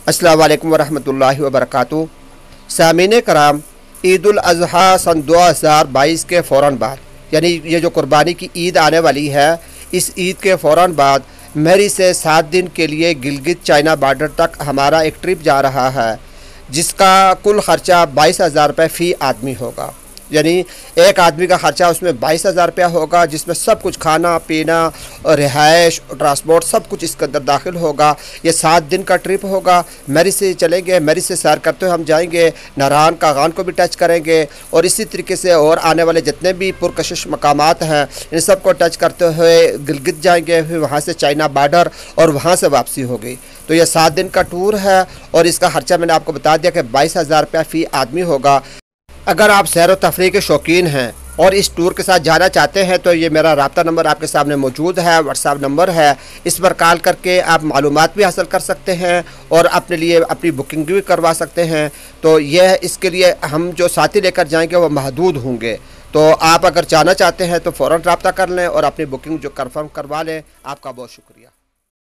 अस्सलाम वालेकुम वरहमतुल्लाहि वबरकातुहू। सामीन कराम, ईद उल अज़हा सन 2022 के फ़ौरन बाद, यानी ये जो कुर्बानी की ईद आने वाली है, इस ईद के फ़ौरन बाद मेरी से 7 दिन के लिए गिलगित चाइना बॉर्डर तक हमारा एक ट्रिप जा रहा है, जिसका कुल ख़र्चा 22,000 रुपये फ़ी आदमी होगा। यानी एक आदमी का ख़र्चा उसमें 22,000 रुपया होगा, जिसमें सब कुछ खाना पीना, रिहाइश, ट्रांसपोर्ट सब कुछ इसके अंदर दाखिल होगा। ये 7 दिन का ट्रिप होगा। मेरी से चलेंगे, मेरी से सैर करते हुए हम जाएंगे, नारान कागान को भी टच करेंगे और इसी तरीके से और आने वाले जितने भी पुरकशिश मकामात हैं इन सब को टच करते हुए गिलगित जाएंगे, फिर वहाँ से चाइना बॉर्डर और वहाँ से वापसी होगी। तो ये 7 दिन का टूर है और इसका ख़र्चा मैंने आपको बता दिया कि 22,000 रुपया फ़ी आदमी होगा। अगर आप सैर व तफरीह के शौकीन हैं और इस टूर के साथ जाना चाहते हैं तो ये मेरा राब्ता नंबर आपके सामने मौजूद है, व्हाट्सएप नंबर है। इस पर कॉल करके आप मालूमात भी हासिल कर सकते हैं और अपने लिए अपनी बुकिंग भी करवा सकते हैं। तो यह इसके लिए हम जो साथी लेकर जाएंगे वो महदूद होंगे। तो आप अगर जाना चाहते हैं तो फ़ौरन राब्ता कर लें और अपनी बुकिंग जो कन्फर्म करवा लें। आपका बहुत शुक्रिया।